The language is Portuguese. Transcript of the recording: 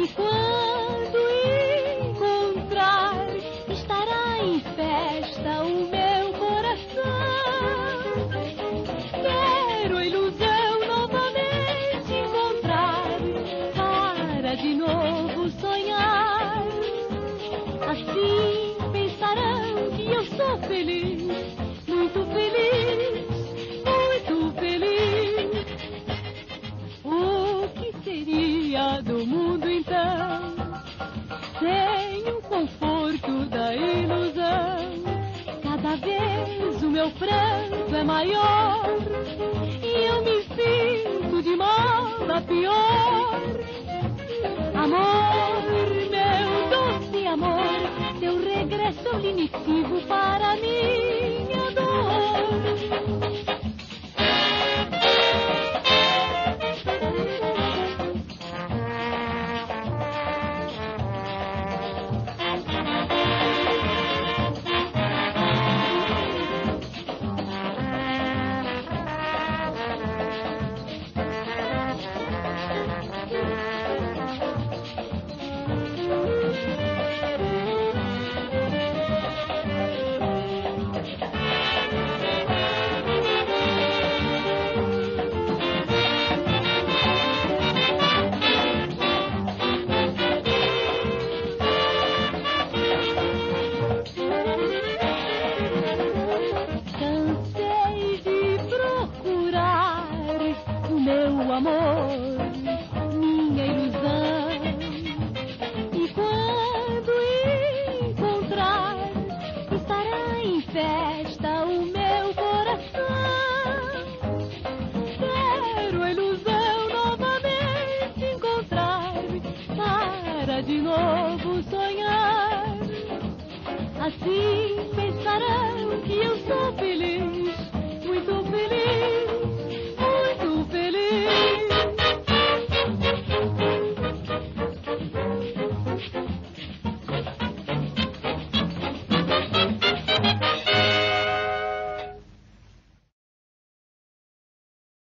quando encontrar, estará em festa o meu coração. Quero a ilusão novamente encontrar, para de novo sonhar. Assim pensarão que eu sou feliz, muito feliz, muito feliz. O que seria do mundo então, sem o conforto da ilusão? Cada vez o meu pranto é maior e eu me sinto de mal a pior. Amor, meu doce amor, teu regresso é o limitivo para minha dor. Cansei de procurar o meu amor